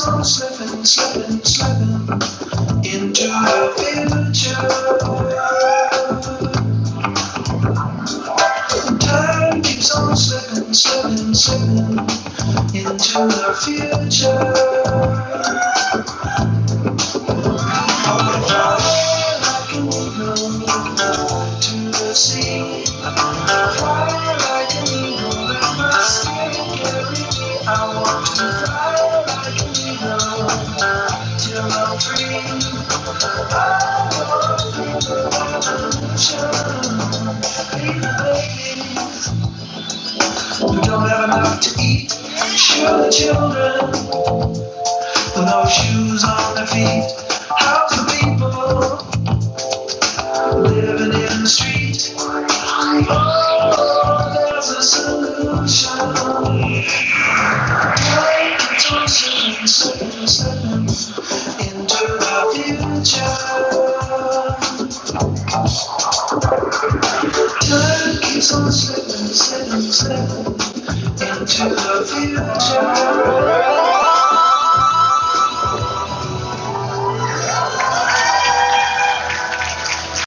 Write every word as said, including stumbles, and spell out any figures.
on slipping, slipping, slipping into the future. Time keeps on slipping, slipping, slipping into the future. I fly like an eagle to the sea. Fly like an eagle, let my spirit carry me. I want to fly like an eagle till I'm free. I want to feel the revolution. Baby, babies who don't have enough to eat. Sure, the children with no shoes on their feet. How's the people living in the street? Oh, there's a solution. Time keeps on slipping, slipping, slipping into the future. Time keeps on slipping, slipping, slipping into the future.